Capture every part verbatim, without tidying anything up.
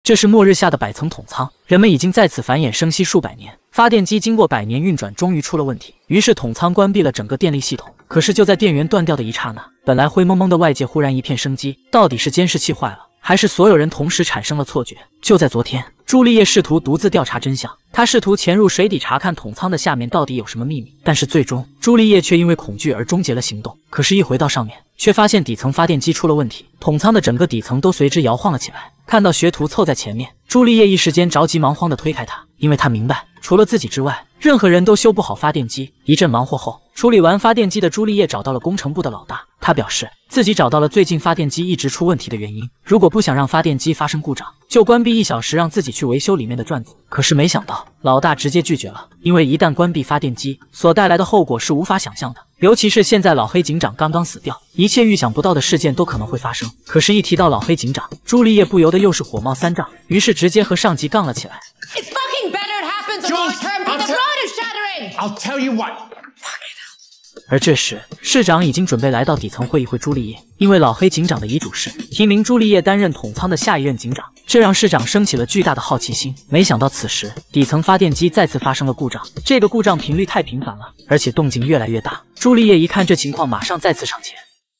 这是末日下的百层桶仓，人们已经在此繁衍生息数百年。发电机经过百年运转，终于出了问题，于是桶仓关闭了整个电力系统。可是就在电源断掉的一刹那，本来灰蒙蒙的外界忽然一片生机。到底是监视器坏了，还是所有人同时产生了错觉？就在昨天，朱丽叶试图独自调查真相，她试图潜入水底查看桶仓的下面到底有什么秘密，但是最终朱丽叶却因为恐惧而终结了行动。可是，一回到上面，却发现底层发电机出了问题，桶仓的整个底层都随之摇晃了起来。看到学徒凑在前面，朱丽叶一时间着急忙慌地推开他，因为她明白，除了自己之外，任何人都修不好发电机。一阵忙活后，处理完发电机的朱丽叶找到了工程部的老大，他表示自己找到了最近发电机一直出问题的原因，如果不想让发电机发生故障，就关闭一小时，让自己去维修里面的转子。可是没想到，老大直接拒绝了，因为一旦关闭发电机，所带来的后果是无法想象的。尤其是现在老黑警长刚刚死掉，一切预想不到的事件都可能会发生。可是，一提到老黑警长，朱丽叶不由得又是火冒三丈，于是直接和上级杠了起来。 It's fucking better it happens long term, but the road is shattering. I'll tell you what. 而这时，市长已经准备来到底层会一会朱丽叶，因为老黑警长的遗嘱是提名朱丽叶担任桶仓的下一任警长，这让市长升起了巨大的好奇心。没想到此时底层发电机再次发生了故障，这个故障频率太频繁了，而且动静越来越大。朱丽叶一看这情况，马上再次上前。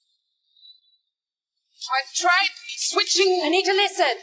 I've tried switching. I need to listen.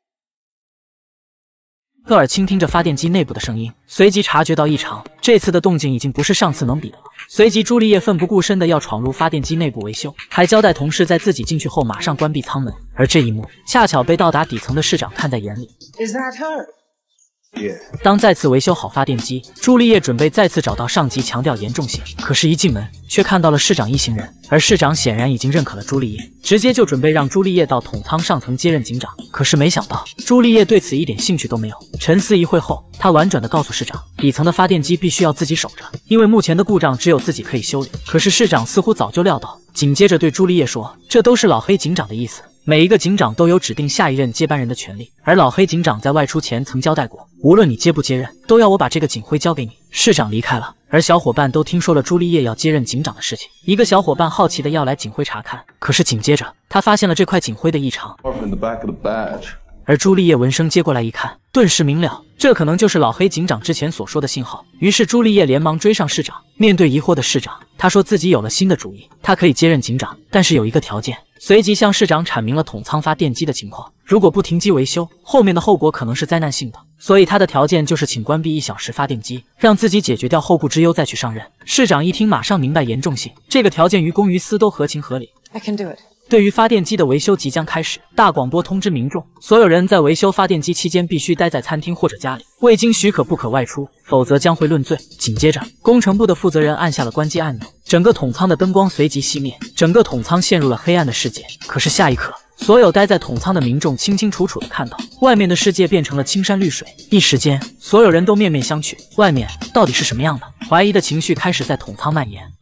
戈尔倾听着发电机内部的声音，随即察觉到异常，这次的动静已经不是上次能比的了。随即，朱丽叶奋不顾身的要闯入发电机内部维修，还交代同事在自己进去后马上关闭舱门。而这一幕恰巧被到达底层的市长看在眼里。 Is that her? Yeah. 当再次维修好发电机，朱丽叶准备再次找到上级强调严重性，可是，一进门却看到了市长一行人，而市长显然已经认可了朱丽叶，直接就准备让朱丽叶到桶仓上层接任警长。可是没想到，朱丽叶对此一点兴趣都没有。沉思一会后，他婉转地告诉市长，底层的发电机必须要自己守着，因为目前的故障只有自己可以修理。可是市长似乎早就料到，紧接着对朱丽叶说：“这都是老黑警长的意思。”每一个警长都有指定下一任接班人的权利，而老黑警长在外出前曾交代过，无论你接不接任，都要我把这个警徽交给你。市长离开了，而小伙伴都听说了朱丽叶要接任警长的事情。一个小伙伴好奇的要来警徽查看，可是紧接着他发现了这块警徽的异常。而朱丽叶闻声接过来一看，顿时明了，这可能就是老黑警长之前所说的信号。于是朱丽叶连忙追上市长，面对疑惑的市长，他说自己有了新的主意，他可以接任警长，但是有一个条件。随即向市长阐明了桶仓发电机的情况，如果不停机维修，后面的后果可能是灾难性的。所以他的条件就是请关闭一小时发电机，让自己解决掉后顾之忧再去上任。市长一听马上明白严重性，这个条件于公于私都合情合理。 I can do it. 对于发电机的维修即将开始，大广播通知民众，所有人在维修发电机期间必须待在餐厅或者家里，未经许可不可外出，否则将会论罪。紧接着，工程部的负责人按下了关机按钮，整个桶仓的灯光随即熄灭，整个桶仓陷入了黑暗的世界。可是下一刻，所有待在桶仓的民众清清楚楚地看到，外面的世界变成了青山绿水，一时间，所有人都面面相觑，外面到底是什么样的？怀疑的情绪开始在桶仓蔓延。